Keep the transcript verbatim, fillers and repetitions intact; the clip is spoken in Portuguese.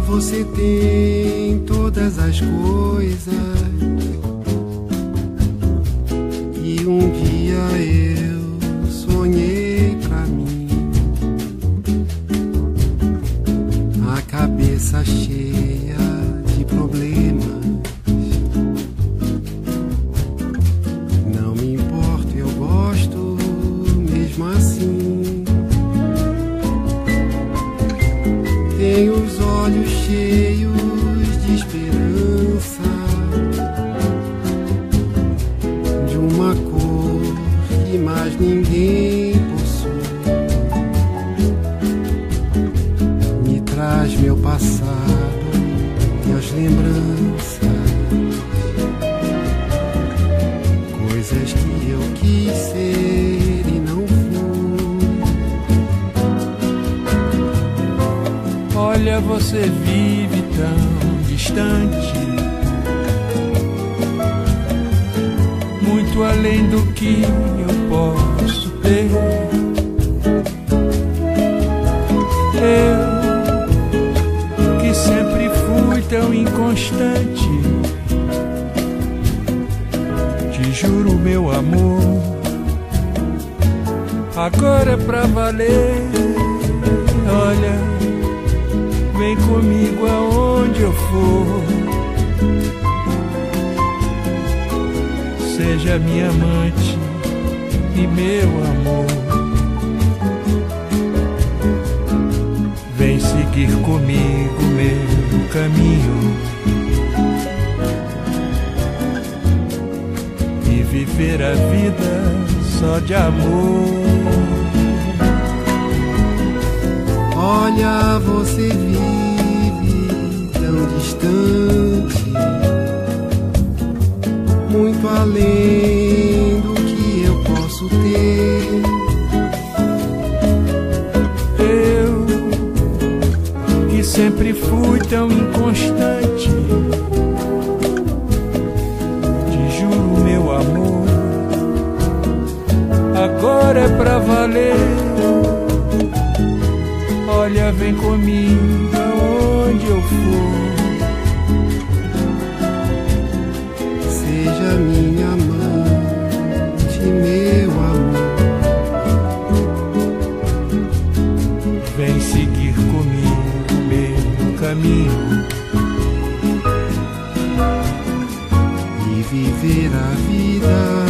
você tem todas as coisas, e um dia eu sonhei pra mim, a cabeça cheia de problemas. Não me importo, eu gosto mesmo assim. Tenho os olhos cheios de esperança, de uma cor que mais ninguém possui. Me traz meu passado e as lembranças, coisas que eu quis ser e não fui. Olha, você vive tão distante, muito além do que eu posso ter. Eu, que sempre fui tão inconstante, te juro, meu amor, agora é pra valer. Olha, vem comigo aonde eu for, seja minha amante e meu amor. Vem seguir comigo meu caminho e viver a vida só de amor. Olha, você vive tão distante, muito além do que eu posso ter. Eu, que sempre fui tão inconstante, te juro, meu amor, agora é pra valer. Olha, vem comigo aonde eu for, seja minha amante, meu amor. Vem seguir comigo meu caminho E viver a vida